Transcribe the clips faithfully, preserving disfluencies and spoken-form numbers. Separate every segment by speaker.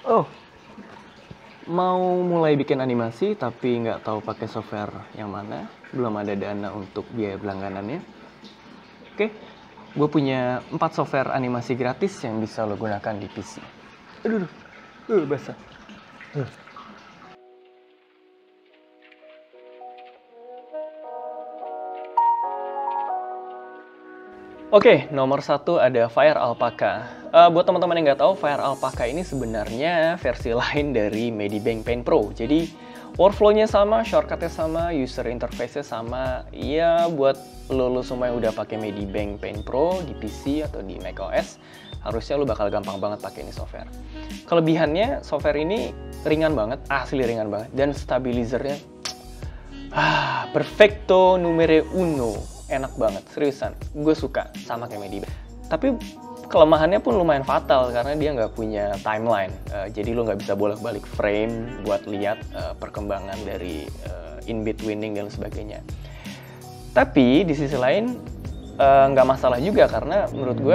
Speaker 1: Oh, mau mulai bikin animasi tapi nggak tahu pakai software yang mana, belum ada dana untuk biaya berlangganannya. Oke, gue punya empat software animasi gratis yang bisa lo gunakan di P C. Aduh, aduh, basah. Oke, nomor satu ada Fire Alpaca. Uh, buat teman-teman yang nggak tahu, Fire Alpaca ini sebenarnya versi lain dari Medibank Paint Pro. Jadi workflow-nya sama, shortcut-nya sama, user interface-nya sama. Ya, buat lo, lo semua yang udah pakai Medibank Paint Pro di P C atau di macOS, harusnya lo bakal gampang banget pakai ini software. Kelebihannya, software ini ringan banget, asli ringan banget, dan stabilizernya ah, perfecto numero uno. Enak banget, seriusan. Gue suka sama kayak Medibank. Tapi kelemahannya pun lumayan fatal karena dia nggak punya timeline. Uh, jadi lo nggak bisa bolak-balik frame buat lihat uh, perkembangan dari uh, in-betweening dan sebagainya. Tapi di sisi lain uh, nggak masalah juga karena menurut gue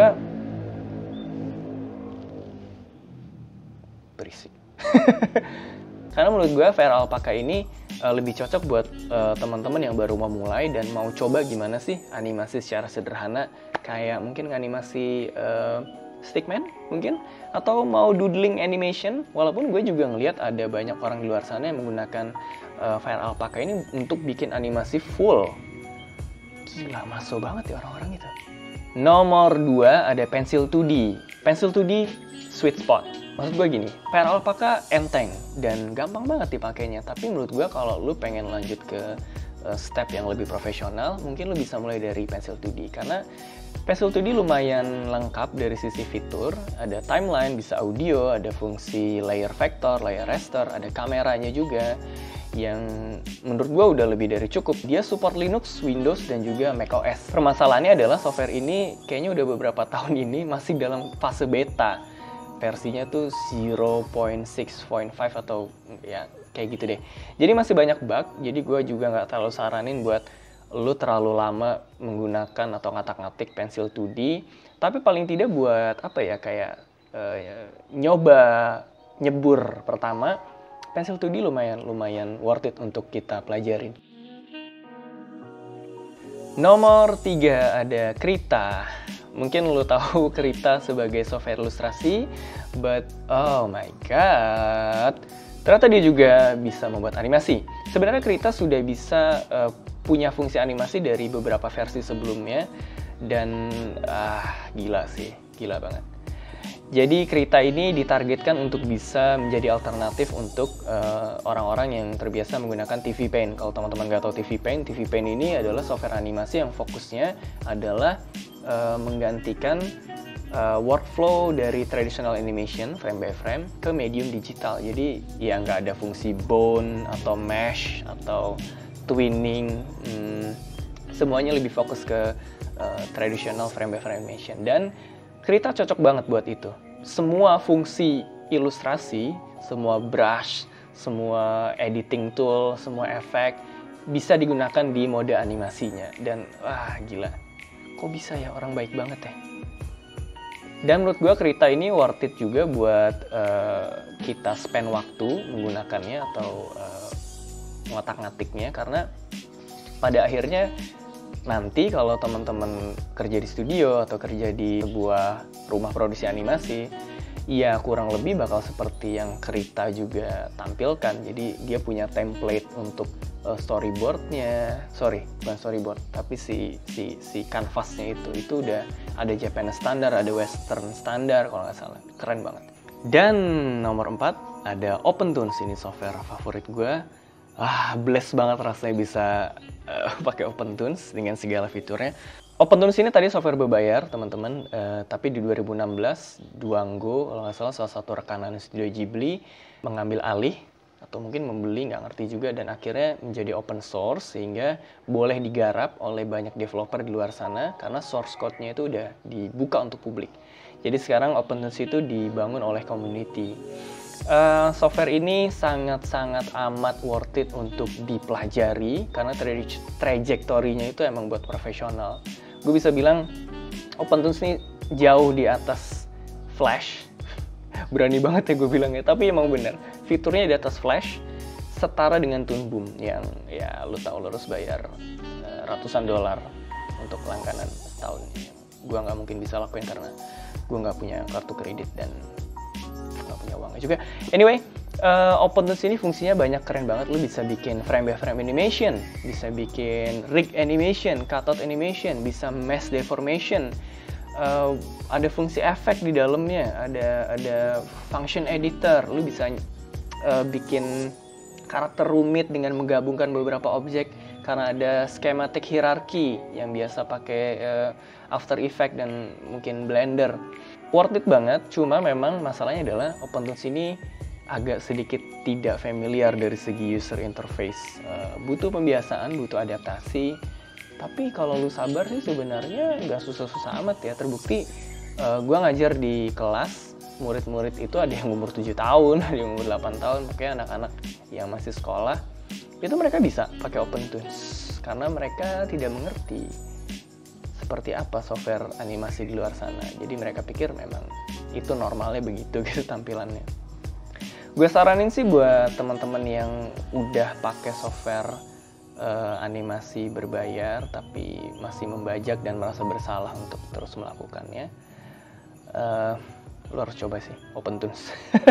Speaker 1: berisik. Karena menurut gue Fire Alpaca ini uh, lebih cocok buat uh, teman-teman yang baru mau mulai dan mau coba gimana sih animasi secara sederhana, kayak mungkin animasi uh, stickman mungkin, atau mau doodling animation. Walaupun gue juga ngelihat ada banyak orang di luar sana yang menggunakan uh, Fire Alpaca ini untuk bikin animasi full. Gila, masuk banget ya orang-orang itu. Nomor dua ada Pencil two D. Pencil two D sweet spot. Maksud gue gini, Fire Alpaca enteng dan gampang banget dipakainya. Tapi menurut gue kalau lu pengen lanjut ke uh, step yang lebih profesional, mungkin lu bisa mulai dari Pencil two D. Karena Pencil two D lumayan lengkap dari sisi fitur. Ada timeline, bisa audio, ada fungsi layer vector, layer raster, ada kameranya juga. Yang menurut gue udah lebih dari cukup. Dia support Linux, Windows, dan juga macOS. Permasalahannya adalah software ini kayaknya udah beberapa tahun ini masih dalam fase beta. Versinya tuh zero point six point five atau ya kayak gitu deh. Jadi masih banyak bug, jadi gue juga nggak terlalu saranin buat lu terlalu lama menggunakan atau ngatak-ngatik Pencil two D. Tapi paling tidak buat apa ya, kayak uh, ya, nyoba nyebur pertama, Pencil two D lumayan lumayan worth it untuk kita pelajarin. Nomor tiga ada Krita. Mungkin lo tahu Krita sebagai software ilustrasi, but oh my god, ternyata dia juga bisa membuat animasi. Sebenarnya Krita sudah bisa uh, punya fungsi animasi dari beberapa versi sebelumnya, dan ah gila sih, gila banget. Jadi Krita ini ditargetkan untuk bisa menjadi alternatif untuk uh, orang-orang yang terbiasa menggunakan T V Paint. Kalau teman-teman nggak tahu T V Paint, T V Paint ini adalah software animasi yang fokusnya adalah uh, menggantikan uh, workflow dari traditional animation frame by frame ke medium digital. Jadi ya nggak ada fungsi bone atau mesh atau twinning. Hmm, semuanya lebih fokus ke uh, traditional frame by frame animation. Dan Krita cocok banget buat itu. Semua fungsi ilustrasi, semua brush, semua editing tool, semua efek bisa digunakan di mode animasinya. Dan wah gila, kok bisa ya, orang baik banget ya. Dan menurut gue Krita ini worth it juga buat uh, kita spend waktu menggunakannya atau uh, ngotak-ngatiknya. Karena pada akhirnya nanti kalau teman-teman kerja di studio atau kerja di sebuah rumah produksi animasi, ya kurang lebih bakal seperti yang Krita juga tampilkan. Jadi dia punya template untuk uh, storyboardnya, sorry bukan storyboard, tapi si si si canvasnya itu itu udah ada Japanese standar, ada Western standar kalau nggak salah. Keren banget. Dan nomor empat ada OpenToonz, ini software favorit gue. Ah, bless banget rasanya bisa uh, pakai OpenToonz dengan segala fiturnya. OpenToonz ini tadi software berbayar, teman-teman. Uh, tapi di dua ribu enam belas, Duango, kalau nggak salah salah satu rekanan studio Ghibli, mengambil alih, atau mungkin membeli, nggak ngerti juga, dan akhirnya menjadi open source, sehingga boleh digarap oleh banyak developer di luar sana, karena source code-nya itu udah dibuka untuk publik. Jadi sekarang OpenToonz itu dibangun oleh community. Uh, software ini sangat-sangat amat worth it untuk dipelajari karena tra trajektorinya itu emang buat profesional. Gue bisa bilang OpenToonz ini jauh di atas Flash, Berani banget ya gue bilangnya, tapi emang bener. Fiturnya di atas Flash setara dengan Toon Boom yang ya lu tahu lu harus bayar uh, ratusan dolar untuk langganan setahun. Gue nggak mungkin bisa lakuin karena gue nggak punya kartu kredit dan nggak punya uangnya juga. Anyway, uh, OpenToonz ini fungsinya banyak, keren banget. Lu bisa bikin frame by frame animation, bisa bikin rig animation, cutout animation, bisa mesh deformation. Uh, ada fungsi efek di dalamnya, ada ada function editor. Lu bisa uh, bikin karakter rumit dengan menggabungkan beberapa objek karena ada schematic hierarchy yang biasa pakai uh, After Effects dan mungkin Blender. Worth it banget, cuma memang masalahnya adalah OpenToonz ini agak sedikit tidak familiar dari segi user interface. Uh, butuh pembiasaan, butuh adaptasi. Tapi kalau lu sabar sih sebenarnya nggak susah-susah amat ya. Terbukti uh, gue ngajar di kelas, murid-murid itu ada yang umur tujuh tahun, ada yang umur delapan tahun, makanya anak-anak yang masih sekolah, itu mereka bisa pakai OpenToonz. Karena mereka tidak mengerti seperti apa software animasi di luar sana. Jadi mereka pikir memang itu normalnya begitu gitu tampilannya. Gue saranin sih buat teman-teman yang udah pakai software uh, animasi berbayar tapi masih membajak dan merasa bersalah untuk terus melakukannya, uh, lo harus coba sih OpenToonz.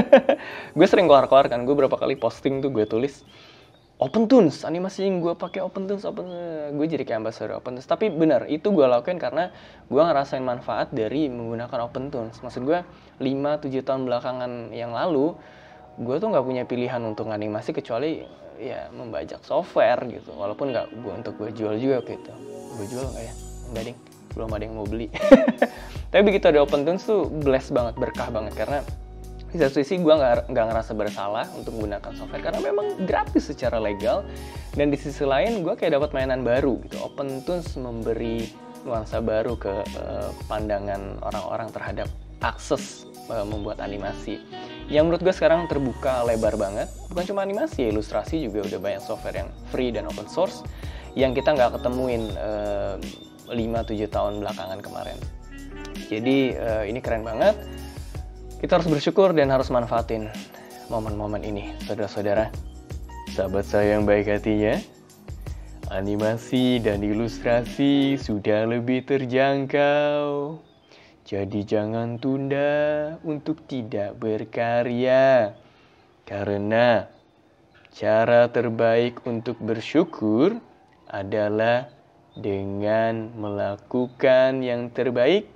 Speaker 1: Gue sering keluar-keluar kan, gue berapa kali posting tuh gue tulis OpenToonz, animasi yang gue pakai OpenToonz, Open, gue jadi kayak ambassador OpenToonz. Tapi benar, itu gue lakuin karena gue ngerasain manfaat dari menggunakan OpenToonz. Maksud gue lima tujuh tahun belakangan yang lalu, gue tuh nggak punya pilihan untuk animasi kecuali ya membajak software gitu. Walaupun nggak gue untuk gue jual juga gitu. Gue jual nggak ya? Enggak ding, belum ada yang mau beli. Tapi begitu ada OpenToonz tuh bless banget, berkah banget, karena di satu sisi gue nggak nggak ngerasa bersalah untuk menggunakan software karena memang gratis secara legal, dan di sisi lain gue kayak dapat mainan baru gitu. OpenToonz memberi nuansa baru ke uh, pandangan orang-orang terhadap akses uh, membuat animasi yang menurut gue sekarang terbuka lebar banget. Bukan cuma animasi, ilustrasi juga udah banyak software yang free dan open source yang kita nggak ketemuin uh, lima tujuh tahun belakangan kemarin. Jadi uh, ini keren banget. Kita harus bersyukur dan harus manfaatin momen-momen ini, saudara-saudara. Sahabat saya yang baik hatinya, animasi dan ilustrasi sudah lebih terjangkau. Jadi jangan tunda untuk tidak berkarya. Karena cara terbaik untuk bersyukur adalah dengan melakukan yang terbaik.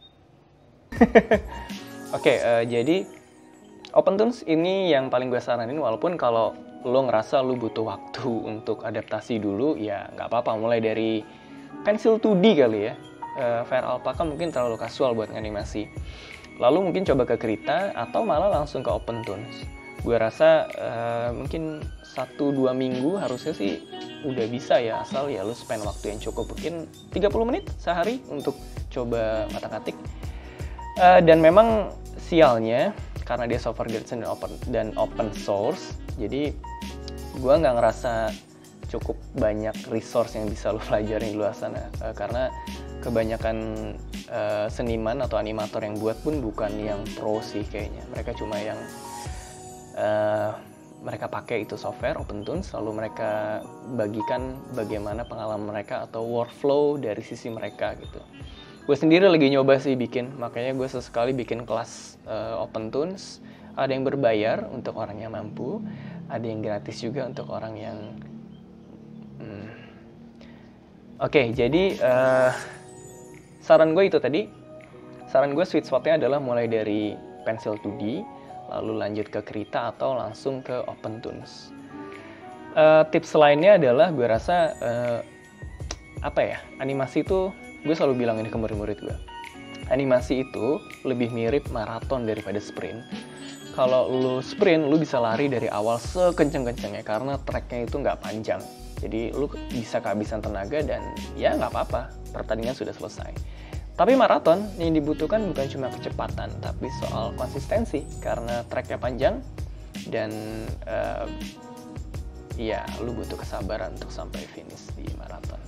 Speaker 1: Oke, okay, uh, jadi OpenToonz ini yang paling gue saranin, walaupun kalau lo ngerasa lo butuh waktu untuk adaptasi dulu, ya nggak apa-apa, mulai dari pensil dua D kali ya. Uh, Fair Alpaca mungkin terlalu kasual buat animasi. Lalu mungkin coba ke Krita atau malah langsung ke OpenToonz. Gue rasa uh, mungkin satu dua minggu harusnya sih udah bisa ya, asal ya lo spend waktu yang cukup, mungkin tiga puluh menit sehari untuk coba ngotak-ngatik. Uh, dan memang sialnya karena dia software gratis dan open dan open source, jadi gue nggak ngerasa cukup banyak resource yang bisa lo pelajarin di luar sana, uh, karena kebanyakan uh, seniman atau animator yang buat pun bukan yang pro sih kayaknya. Mereka cuma yang uh, mereka pakai itu software OpenToonz, lalu mereka bagikan bagaimana pengalaman mereka atau workflow dari sisi mereka gitu. Gue sendiri lagi nyoba sih bikin, makanya gue sesekali bikin kelas uh, OpenToonz. Ada yang berbayar untuk orang yang mampu, ada yang gratis juga untuk orang yang hmm. Oke, okay, jadi uh, saran gue itu tadi. Saran gue sweet spotnya adalah mulai dari pensil dua D, lalu lanjut ke Krita atau langsung ke OpenToonz. Uh, tips lainnya adalah gue rasa uh, apa ya, animasi itu, gue selalu bilang ini ke murid-murid gue, animasi itu lebih mirip maraton daripada sprint. Kalau lu sprint, lu bisa lari dari awal sekenceng-kencengnya karena tracknya itu nggak panjang. Jadi lu bisa kehabisan tenaga dan ya nggak apa-apa, pertandingan sudah selesai. Tapi maraton yang dibutuhkan bukan cuma kecepatan, tapi soal konsistensi karena tracknya panjang dan uh, ya lu butuh kesabaran untuk sampai finish di maraton.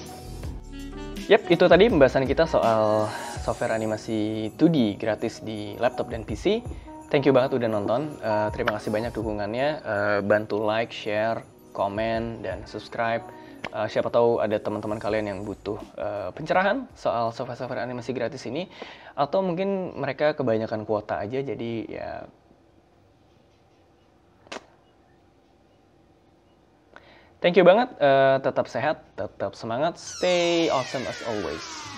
Speaker 1: Yap, itu tadi pembahasan kita soal software animasi dua D gratis di laptop dan P C. Thank you banget udah nonton. Uh, terima kasih banyak dukungannya. Uh, bantu like, share, komen, dan subscribe. Uh, siapa tahu ada teman-teman kalian yang butuh uh, pencerahan soal software-software animasi gratis ini, atau mungkin mereka kebanyakan kuota aja, jadi ya. Thank you banget. Uh, tetap sehat, tetap semangat, stay awesome as always.